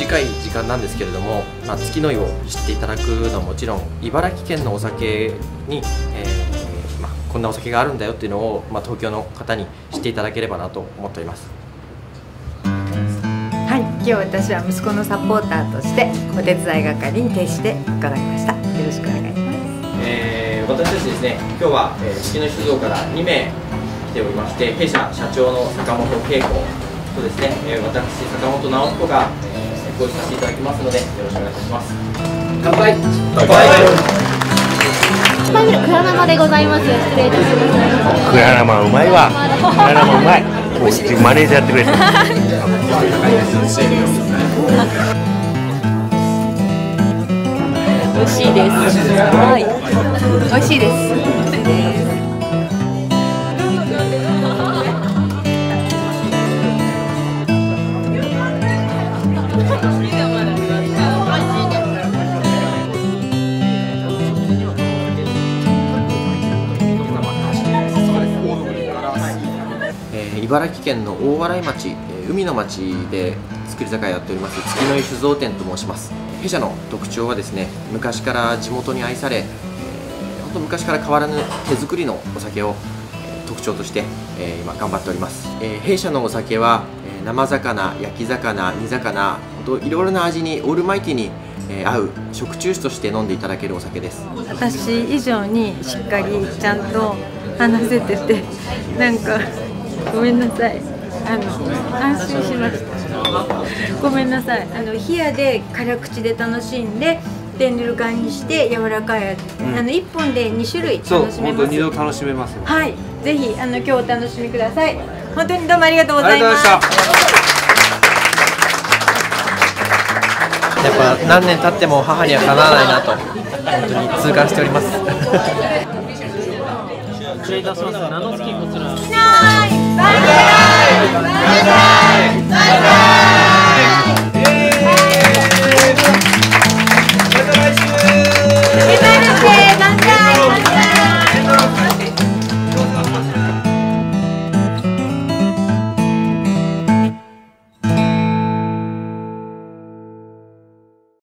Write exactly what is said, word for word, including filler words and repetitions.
短い時間なんですけれども、まあ、月の湯を知っていただくのはもちろん、茨城県のお酒に、えーまあ、こんなお酒があるんだよっていうのを、まあ、東京の方に知っていただければなと思っております。 はい、今日私は息子のサポーターとしてお手伝い係に徹して伺いました。よろしくお願いします。えー、 私たちですね、今日は、えー、月の酒造からにめい来ておりまして、弊社社長の坂本恵子とですね、えー、私坂本直彦が、えー、ご一緒させていただきますので、よろしくお願いいたします。乾杯。乾杯。 一杯目の蔵生でございます。失礼いたします。 蔵生うまいわ。蔵生うまい。もううちマネージャーやってくれて。 美味しいです。はい。美味しいです。 茨城県の大洗町、海の町で造り酒屋やっております月の湯酒造店と申します。弊社の特徴はですね、昔から地元に愛され、えー、本当昔から変わらぬ手作りのお酒を、えー、特徴として、えー、今頑張っております。えー、弊社のお酒は、えー、生魚、焼き魚、煮魚、本当いろいろな味にオールマイティに、えー、合う食中酒として飲んでいただけるお酒です。 私以上にしっかりちゃんと話せてて、なんかごめんなさい。あの安心しました。ごめんなさい。あの冷やで辛口で楽しんで、天ぬる缶にして柔らかいやつ、うん、あの一本で二種類楽しめます。 そう、本当に二度楽しめます。 はい、ぜひあの今日お楽しみください。本当にどうもありがとうございます。 やっぱ何年経っても母にはかなわないなと本当に痛感しております。 失礼いたします。名の付きこちら。 バイバイ。